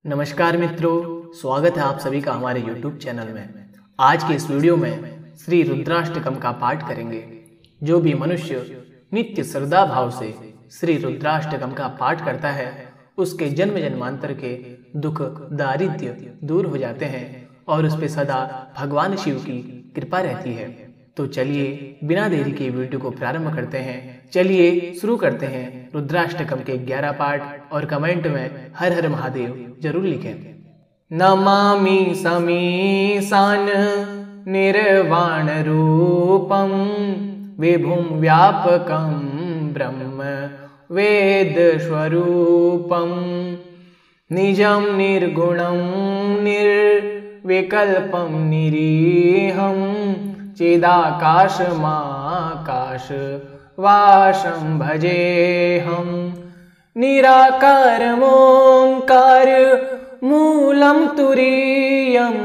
नमस्कार मित्रों, स्वागत है आप सभी का हमारे YouTube चैनल में। आज के इस वीडियो में श्री रुद्राष्टकम का पाठ करेंगे। जो भी मनुष्य नित्य श्रद्धा भाव से श्री रुद्राष्टकम का पाठ करता है उसके जन्म जन्मांतर के दुख दारिद्र्य दूर हो जाते हैं और उस पे सदा भगवान शिव की कृपा रहती है। तो चलिए बिना देरी के वीडियो को प्रारंभ करते हैं। चलिए शुरू करते हैं रुद्राष्टकम के 11 पाठ और कमेंट में हर हर महादेव जरूर लिखें। नमामि समीशान निर्वाण रूपम विभुं व्यापकं ब्रह्म वेद स्वरूपम निजं निर्गुणं निर्विकल्पं निरीहं चिदाकाशमाकाश वासं भजेऽहं निराकारमोङ्कार मूलं तुरीयं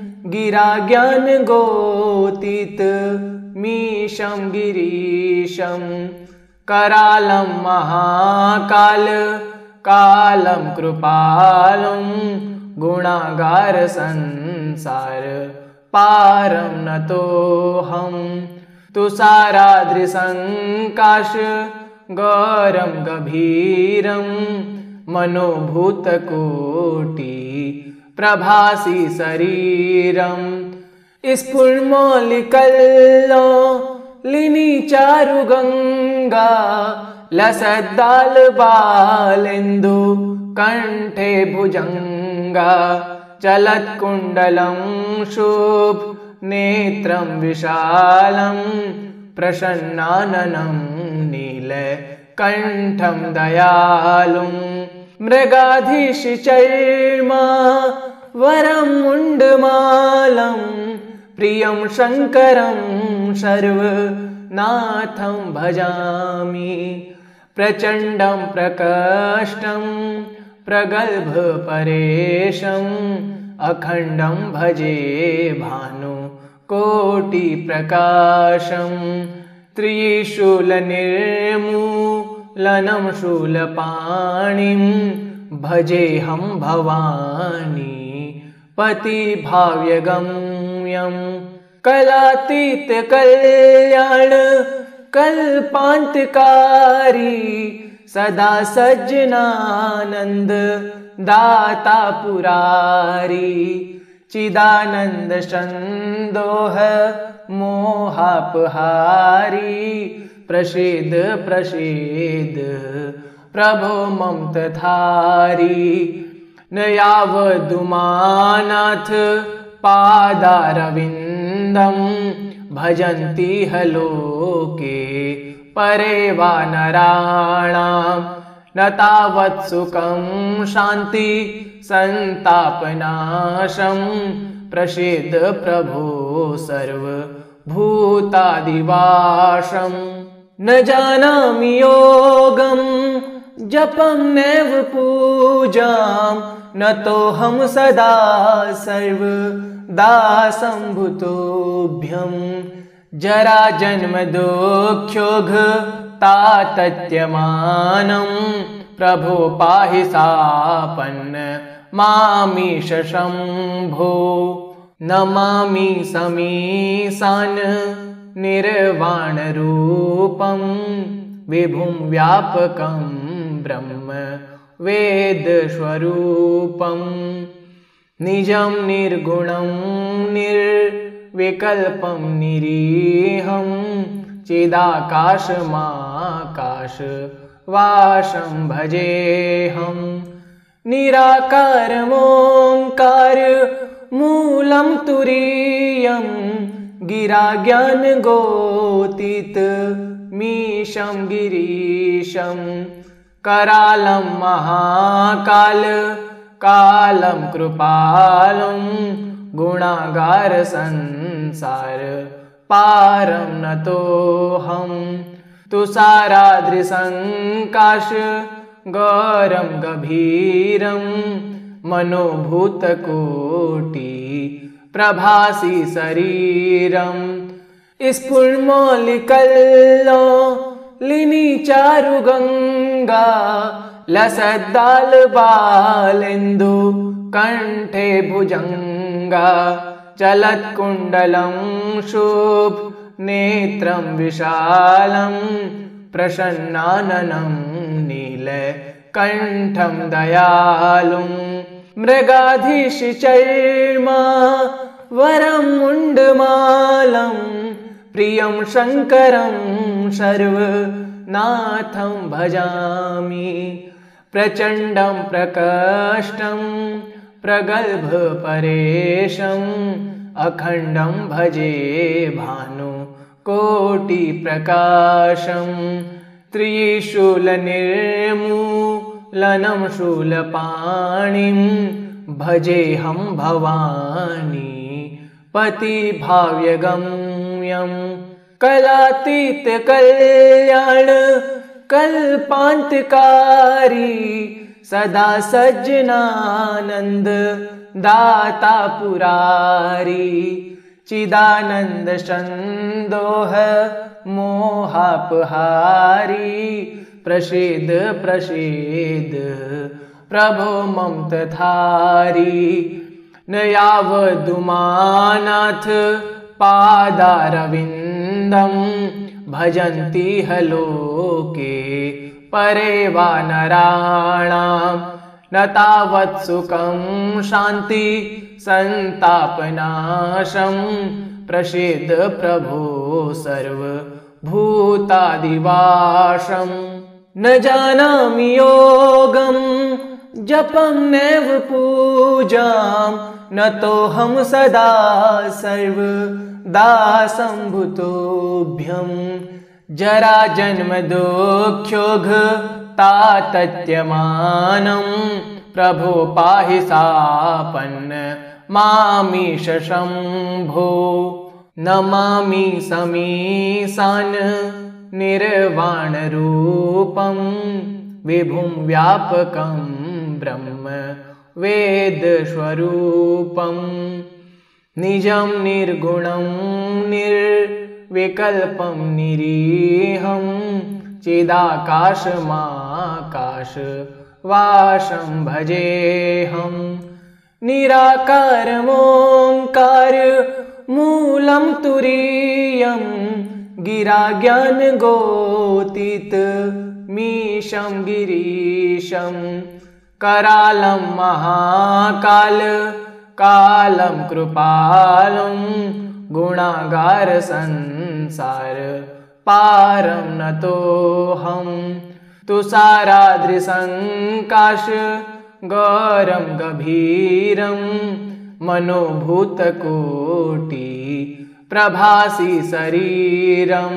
गिराज्ञानगोतीत मीशं गिरीशं करालं महाकाल कालं कृपालं गुणागार संसार पारं नतोऽहं तुषाराद्रिसङ्काश गौरं गभीरं मनोभूतकोटि प्रभासी शरीरं स्फुरमौलिकल्लोलिनी चारुगंगा लसद्दालबालेन्दु कंठे भुजंगा चलत्कुण्डलं शुभ नेत्रं विशालं प्रसन्नाननं नीलकण्ठं दयालुं मृगाधीशचर्मा वरं मुण्डमालं प्रियं शङ्करं सर्वनाथं भजामि प्रचण्डं प्रकष्टं प्रगल्भपरेशम् अखण्डं भजे भानुकोटिप्रकाशं त्रिशूलनिर्मूलनं शूलपाणिं भजेऽहं भवानी पतिभाव्यगम्यं कलातीतकल्याण कल्पान्तकारी सदा सज्जनानंद दाता पुरारी चिदानंद संदोह मोहापहारी प्रसीद प्रसीद प्रभो ममताधारी न यावदुमानाथ पादारविन्दं भजन्ति हलोके परे वा नराणां न तावत् सुखं शान्ति संतापनाशं प्रसीद प्रभो सर्वभूतादिवासं न जानामि योगं जपं नैव पूजां न तोऽहं सदा सर्वदा सम्भूतोऽभ्यं जरा जन्म दुःख्योघ तातत्यमानं प्रभो पाहि सापन्न मामीश शम्भो नमामि समीशान निर्वाण रूपं विभुं व्यापकं ब्रह्म वेद स्वरूपं निजं निर्गुणं निर्विकल्पं निरीहं चिदाकाशमाकाश वासं भजेऽहं निराकारमोङ्कार मूलं तुरीयं गिराज्ञानगोतीत मीशं गिरीशं करालं महाकाल कालं कृपालं गुणागार संसार पारं नतोऽहं तुषाराद्रिसङ्काश गौरं गभीरं मनोभूतकोटि प्रभासी शरीरं स्फुरमौलिकल्लोलिनी चारुगंगा लसद्दाल बालेन्दु कंठे भुजंगा चलत्कुण्डलं शुभ नेत्रं विशालं प्रसन्नाननं नीलकण्ठं दयालुं मृगाधीशचर्मा वरं मुण्डमालं प्रियं शङ्करं सर्वनाथं भजामि प्रचण्डं प्रकष्टं प्रगल्भपरेशम् अखण्डं भजे भानुकोटिप्रकाशं त्रिशूलनिर्मूलनं शूलपाणिं भजेऽहं भवानी पतिभाव्यगम्यं कलातीतकल्याण कल्पान्तकारी सदा सज्जनानन्द दाता पुरारी चिदानंद संदोह मोहापहारी प्रसीद प्रसीद प्रभो मम तथारी न यावदुमानाथ पादारविन्दं भजन्ति हलोके परे वा नराणां न तावत् सुखं शान्ति संतापनाशं प्रसीद प्रभो सर्वभूतादिवासं न जानामि योगं जपं नैव पूजां न तोऽहं सदा सर्वदा सम्भूतोऽभ्यं जरा जन्म दुःख्योग तातत्यमानं प्रभो पाहि सापन्न मामीश शम्भो नमामि समीशान निर्वाणरूपं विभुं व्यापकं ब्रह्म वेदस्वरूपं निजं निर्गुणं निर्विकल्पं निरीहं चिदाकाशमाकाशवासं भजेऽहं निराकारमोङ्कार मूलं तुरीयं गिरा ज्ञानगोतीतमीशं गिरीशं करालं महाकाल कालं कृपालं गुणागार संसार पारं नतोऽहं तुषाराद्रिसङ्काश गौरं गभीरं मनोभूतकोटि प्रभासी शरीरं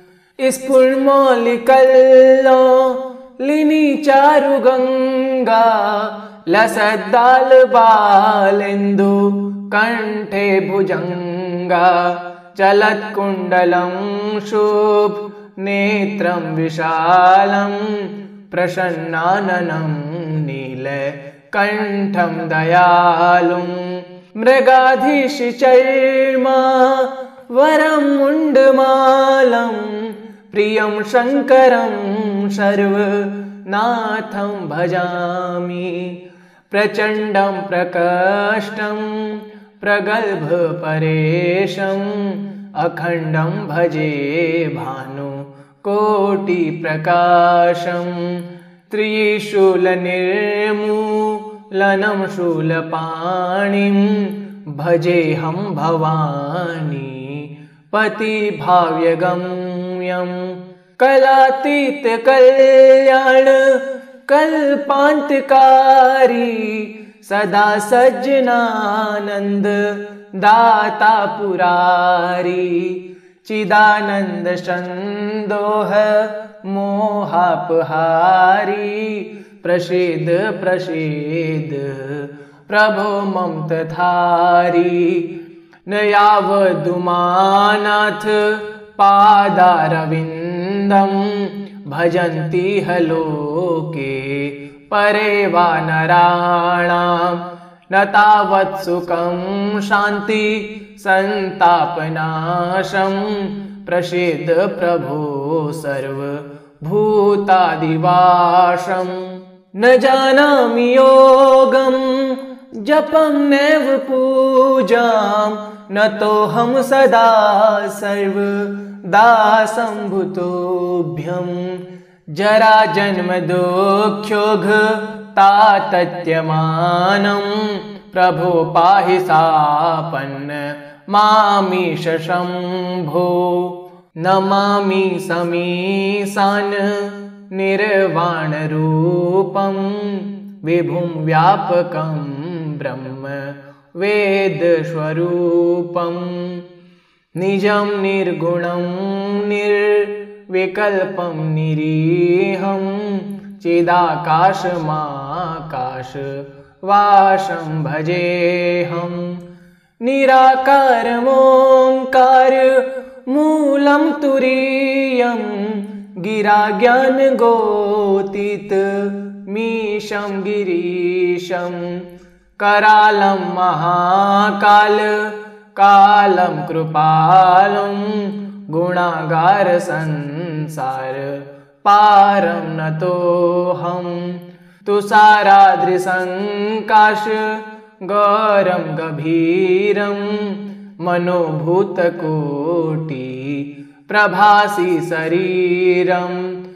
स्फुरमौलिकल्लोलिनी चारुगंगा लसद्दाल बालेन्दु कंठे भुजंगा चलत्कुण्डलं शुभ नेत्रं विशालं प्रसन्नाननं नीलकण्ठं दयालुं मृगाधीशचर्मा वरं मुण्डमालं प्रियं शङ्करं सर्वनाथं भजामि प्रचण्डं प्रकष्टं प्रगल्भपरेशम् अखण्डं भजे भानुकोटिप्रकाशं त्रिशूलनिर्मूलनं शूलपाणिं भजेऽहं भवानी पतिभाव्यगम्यं कलातीतकल्याण कल्पान्तकारी सदा सज्जनानंद दाता पुरारी चिदानंद संदोह मोहापहारी प्रसीद प्रसीद प्रभो मम तथारी न यावदुमानाथ पादारविन्दं भजन्ति हलोके परे वा नराणां न तावत् सुखं शान्ति संतापनाशं प्रसीद प्रभो सर्वभूतादिवासं न जानामि योगं जपं नैव पूजां नतोऽहं सदा सर्वदा सम्भूतोऽभ्यं जरा जन्म दुःख्योगतातत्यमानं प्रभो पाहि सापन्न मामीश शम्भो नमामि समीशान निर्वाणरूपं विभुं व्यापकं ब्रह्म वेदस्वरूपं निजं निर्गुणं निर्विकल्पं निरीहं चिदाकाशमाकाशवासं भजेऽहं निराकारमोङ्कार मूलं तुरीयं गिराज्ञानगोतीतमीशं गिरीशं करालं महाकाल कालं कृपालं गुणागार संसार पारं नतोऽहं तुषाराद्रिसङ्काश गौरं गभीरं मनोभूतकोटि प्रभासि शरीरं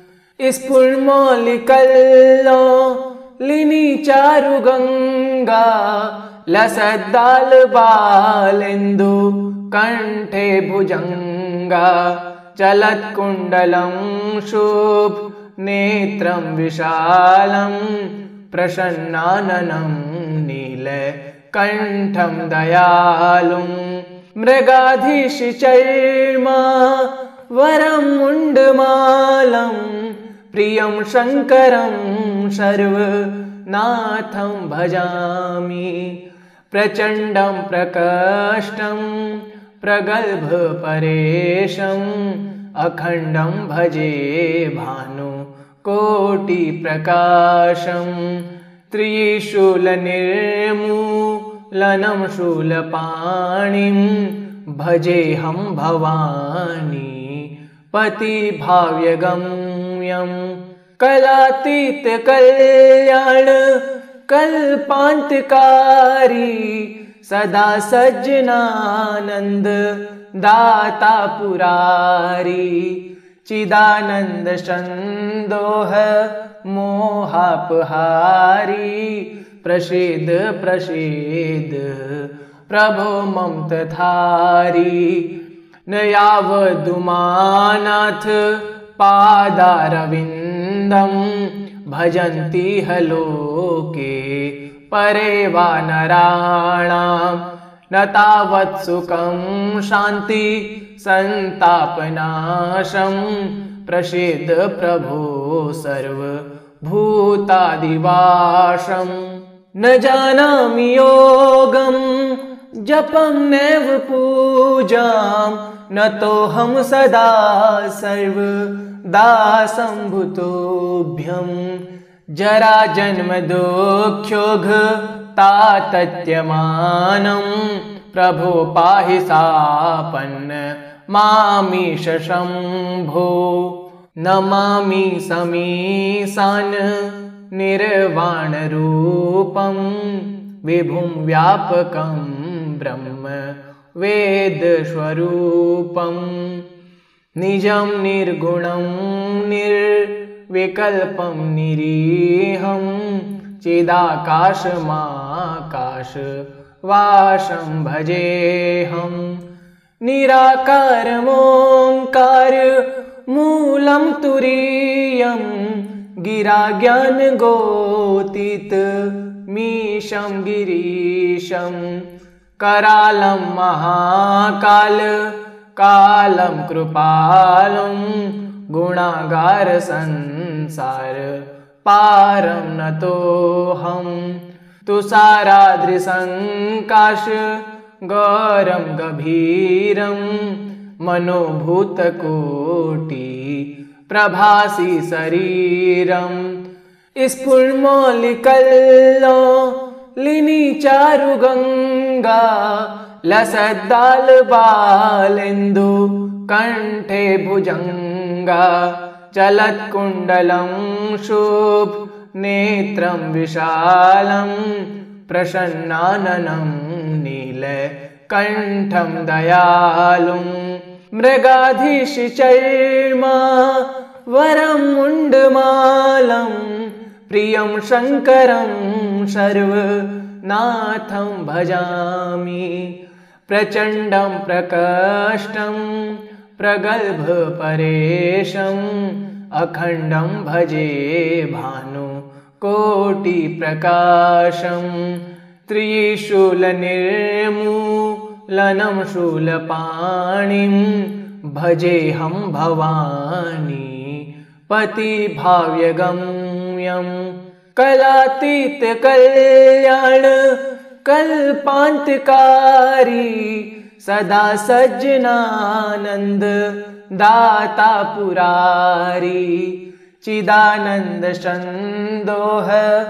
स्फुरमौलिकल्लोलिनी चारुगंगा लसद्दालबालेन्दु कंठे भुजंगा चलत्कुण्डलं शुभ नेत्रं विशालं प्रसन्नाननं नीलकण्ठं दयालुं मृगाधीशचर्मा वरं मुण्डमालं प्रियं शङ्करं सर्वनाथं भजामि प्रचण्डं प्रकष्टं प्रगल्भपरेशम् अखण्डं भजे भानुकोटिप्रकाशं त्रिशूलनिर्मूलनं शूलपाणिं भजेऽहं भवानी पतिभाव्यगम्यं कलातीतकल्याण कल्पान्तकारी सदा सज्जनानंद दाता पुरारी चिदानंद संदोह मोहापहारी प्रसीद प्रसीद प्रभो मम तथारी न यावदुमानाथ पादारविन्दं भजन्ति ह लोके परे वा नराणां न तावत् सुखं शान्ति संतापनाशं प्रसीद प्रभो सर्वभूतादिवासं न जानामि योगं जपं नैव पूजां नतोऽहं सदा सर्वदा सम्भूतोऽभ्यं जरा जन्म दुःख्योगतातत्यमानं प्रभो पाहि सापन्न मामीश शम्भो नमामि समीशान निर्वाणरूपं विभुं व्यापकं ब्रह्म वेदस्वरूपं निजं निर्गुणं निर्विकल्पं निरीहं चिदाकाशमाकाशवासं भजेऽहं निराकारमोङ्कार मूलं तुरीयं गिराज्ञानगोतीतमीशं गिरीशं करालं महाकाल कालं कृपालं गुणागार संसार पारं नतोऽहं तुषाराद्रिसङ्काश गौरं गभीरं मनोभूतकोटि प्रभासि शरीरं स्फुरमौलिकल्लोलिनी चारुगंगा लसद्दालबालेन्दु कंठे भुजंगा चलत्कुण्डलं शुभ नेत्रं विशालं प्रसन्नाननं नीलकण्ठं दयालुं मृगाधीशचर्मा वरं मुण्डमालं प्रियं शङ्करं सर्वनाथं भजामि प्रचण्डं प्रकष्टं प्रगल्भपरेशम् अखण्डं भजे भानुकोटिप्रकाशं त्रिशूलनिर्मूलनं शूलपाणिं भजेऽहं भवानी पतिभाव्यगम्यं कलातीतकल्याण कल्पान्तकारी सदा सज्जनानन्द दाता पुरारी चिदानंद संदोह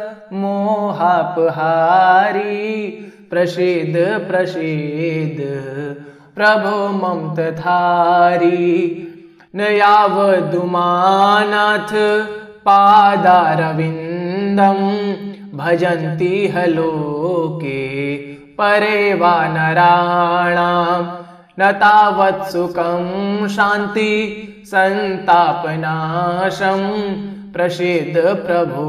मोहापहारी प्रसीद प्रसीद प्रभो मम तथारी न यावदुमानाथ पादारविन्दं भजन्ति हलोके परे वा नराणां न तावत् सुखं शान्ति संतापनाशं प्रसीद प्रभो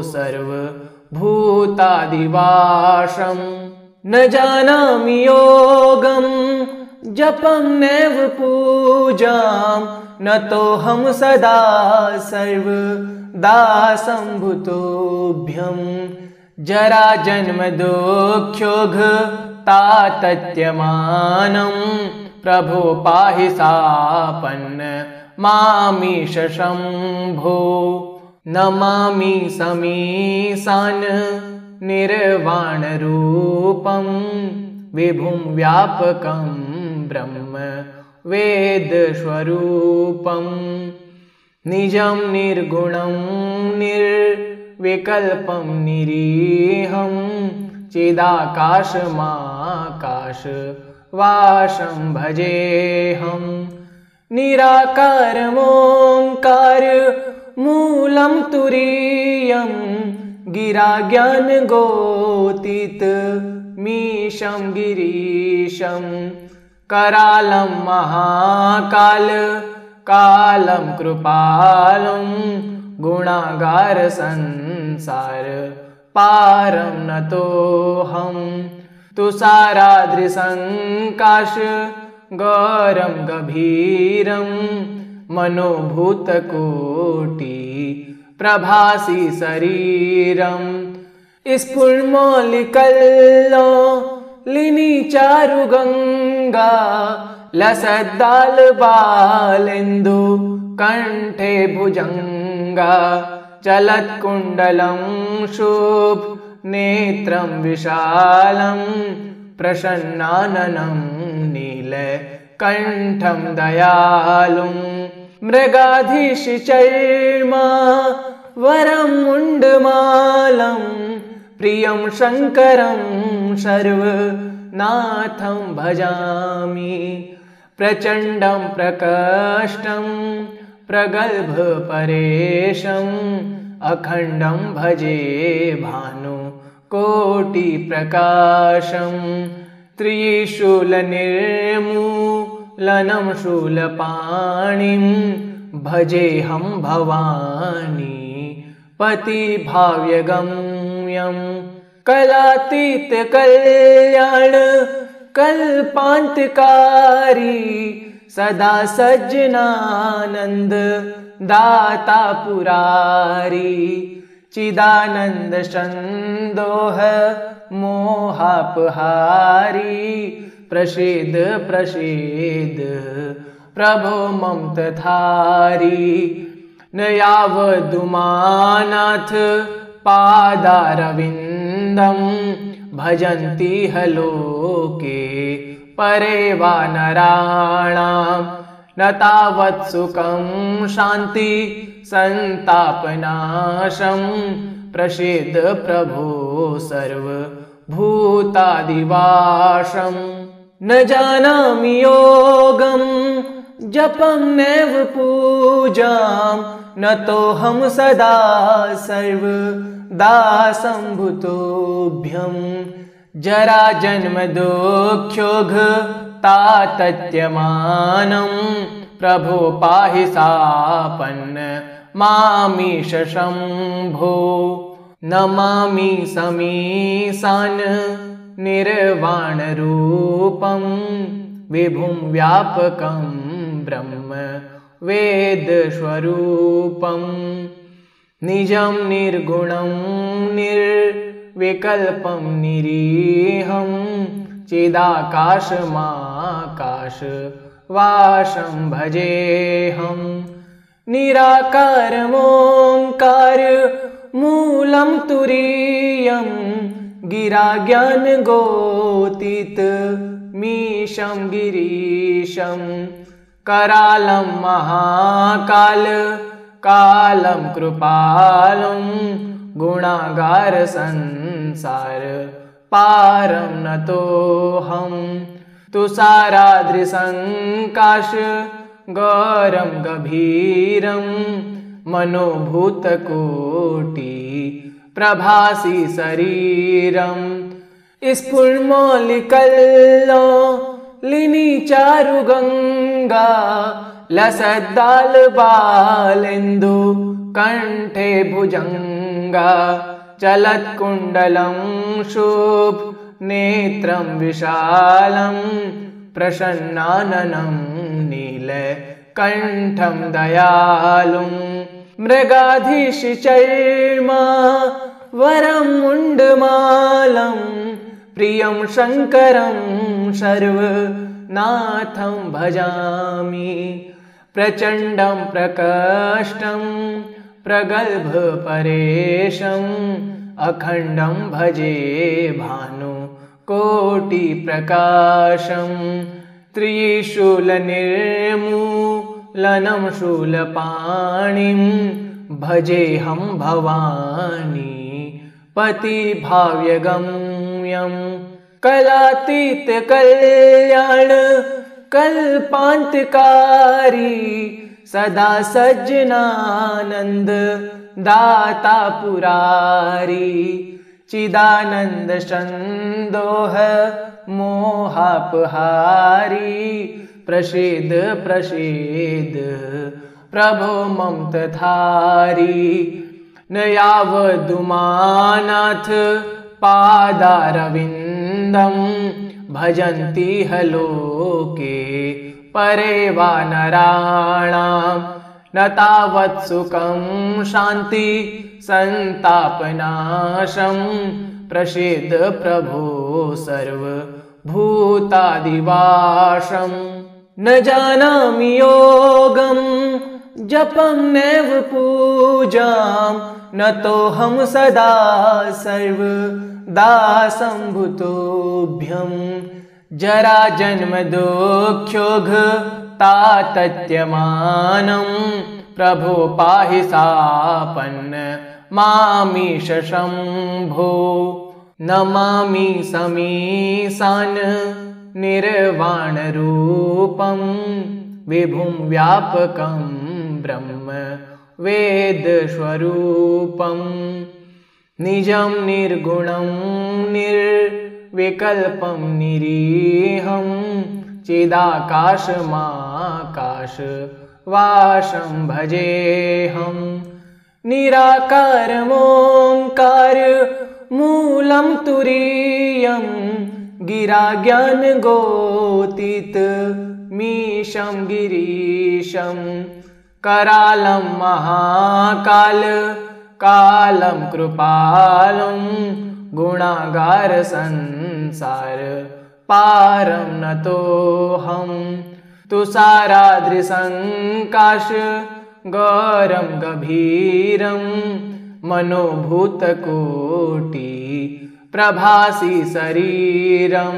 सर्वभूतादिवासं न जानामि योगं जपं नैव पूजां न तोऽहं सदा सर्वदा सम्भूतोऽभ्यं जरा जन्म दुःख्योग तातत्यमानं प्रभो पाहि सापन्न मामीश शम्भो नमामि समीशान निर्वाणरूपं विभुं व्यापकं ब्रह्म वेदस्वरूपं निजं निर्गुणं निर्विकल्पं निरीहं चिदाकाशमाकाशवासं भजेऽहं निराकारमोङ्कार मूलं तुरीयं गिराज्ञानगोतीतमीशं गिरीशं करालं महाकाल कालं कृपालं गुणागार संसार पारं नतोऽहं तुषाराद्रिसङ्काश गौरं गभीरं मनोभूतकोटि प्रभासि शरीरं स्फुरमौलिकल्लोलिनी चारुगङ्गा लसद्दालबालेन्दु कण्ठे भुजङ्गा चलत्कुण्डलं शुभ नेत्रं विशालं प्रसन्नाननं नीलकण्ठं दयालुं मृगाधीशचर्मा वरं मुण्डमालं प्रियं शङ्करं सर्वनाथं भजामि प्रचण्डं प्रकष्टं प्रगल्भपरेशम् अखण्डं भजे भानुकोटिप्रकाशं त्रिशूलनिर्मूलनं शूलपाणिं भजेऽहं भवानी पतिभाव्यगम्यं कलातीतकल्याण कल्पान्तकारी सदा सज्जनानंद दाता पुरारी चिदानंद संदोह मोहापहारी प्रसीद प्रसीद प्रभो मम तथारी न यावदुमानाथ पादारविन्दं भजन्ति हलोके परे वा नराणां न तावत् सुखं शान्ति संतापनाशं प्रसीद प्रभो सर्वभूतादिवासं न जानामि योगं जपं नैव पूजां नतोऽहं सदा सर्वदा सम्भूतोऽभ्यं जरा जन्म दुःख्योगतातत्यमानं प्रभो पाहि सापन्न मामीश शम्भो नमामि समीशान निर्वाणरूपं विभुं व्यापकं ब्रह्म वेदस्वरूपं निजं निर्गुणं निर्विकल्पं निरीहं चिदाकाशमाकाशवासं भजेऽहं निराकारमोङ्कार मूलं तुरीयं गिराज्ञानगोतीतमीशं गिरीशं करालं महाकाल कालं कृपालं गुणागार संसार पारं नतोऽहं तुषाराद्रिसङ्काश गौरं गभीरं मनोभूतकोटि प्रभासि शरीरं स्फुरमौलिकल्लोलिनी चारुगंगा लसद्दालबालेन्दु कंठे भुजंगा चलत्कुण्डलं शुभ नेत्रं विशालं प्रसन्नाननं नीलकण्ठं दयालुं मृगाधीशचर्मा वरं मुण्डमालं प्रियं शङ्करं सर्वनाथं भजामि प्रचण्डं प्रकष्टं प्रगल्भपरेशम् अखण्डं भजे भानुकोटिप्रकाशं त्रिशूलनिर्मूलनं शूलपाणिं भजेऽहं भवानी पतिभाव्यगम्यं कलातीतकल्याण कल्पान्तकारी सदा सज्जनानंद दाता पुरारी चिदानंद संदोह मोहापहारी प्रसीद प्रसीद प्रभो मम तथारी न यावदुमानाथ पादारविन्दं भजन्ति ह लोके परे वा नराणां न तावत् सुखं शान्ति संतापनाशं प्रसीद प्रभो सर्वभूतादिवासं न जानामि योगं जपं नैव पूजां नतोऽहं सदा सर्वदा सम्भूतोऽभ्यं जरा जन्म दुःख्योगतातत्यमानं प्रभो पाहि सापन्न मामीश शम्भो नमामि समीशान निर्वाणरूपं विभुं व्यापकं ब्रह्म वेदस्वरूपं निजं निर्गुणं निर्विकल्पं निरीहं चिदाकाशमाकाशवासं भजेऽहं निराकारमोङ्कार मूलं तुरीयं गिराज्ञानगोतीतमीशं गिरीशं करालं महाकाल कालं कृपालं गुणागार संसार पारं नतोऽहं तुषाराद्रिसङ्काश गौरं गभीरं मनोभूतकोटि प्रभासि शरीरं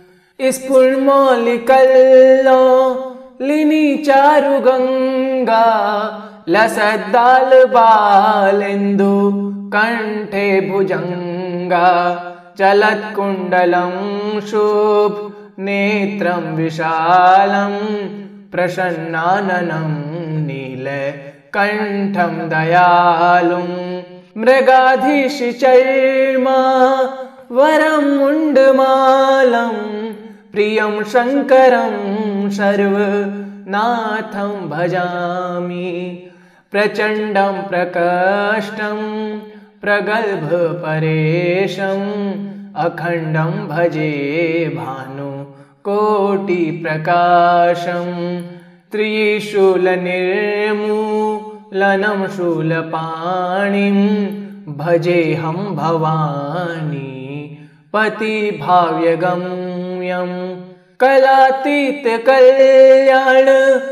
स्फुरमौलिकल्लोलिनी चारुगंगा लसद्दालबालेन्दु कंठे भुजंगा चलत्कुण्डलं शुभ नेत्रं विशालं प्रसन्नाननं नीलकण्ठं दयालुं मृगाधीशचर्मा वरं मुण्डमालं प्रियं शङ्करं सर्वनाथं भजामि प्रचण्डं प्रकष्टं प्रगल्भपरेशम् अखण्डं भजे भानुकोटिप्रकाशं त्रिशूलनिर्मूलनं शूलपाणिं भजेऽहं भवानी पतिभाव्यगम्यं कलातीतकल्याण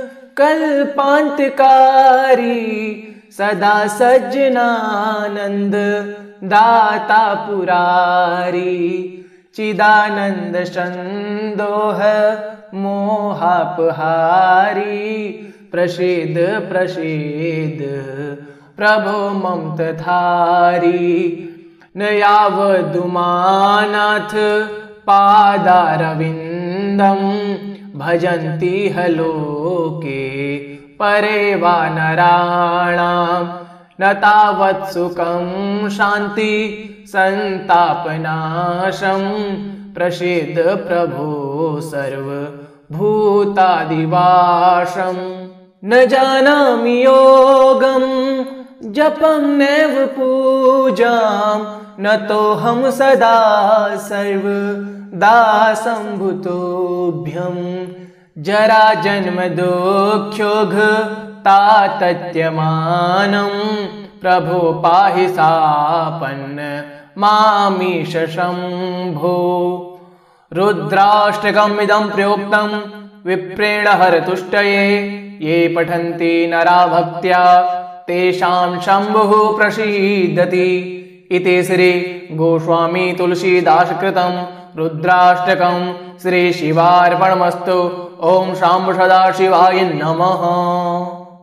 कल्पान्तकारी सदा सज्जनानन्द दाता पुरारी चिदानंद संदोह मोहापहारी प्रसीद प्रसीद प्रभो मम तथारी न यावदुमानाथ पादारविन्दं भजन्ति ह लोके परे वा नराणां न तावत् सुखं शान्ति संतापनाशं प्रसीद प्रभो सर्वभूतादिवासं न जानामि योगं जपं नैव पूजां न तोऽहं सदा सर्वदा सम्भूतोऽभ्यं जरा जन्म दुःख्योगतातत्यमानं प्रभो पाहि सापन्न मामीश शम्भो रुद्राष्टकमिदं प्रोक्तं विप्रेण हरतुष्टये ये पठन्ति नरा भक्त्या तेषां शम्भुः प्रसीदति इति श्री गोस्वामी तुलसीदास कृतं रुद्राष्टकं श्री शिवार्पणमस्तु। ओम शाम्ब सदाशिवाय नमः।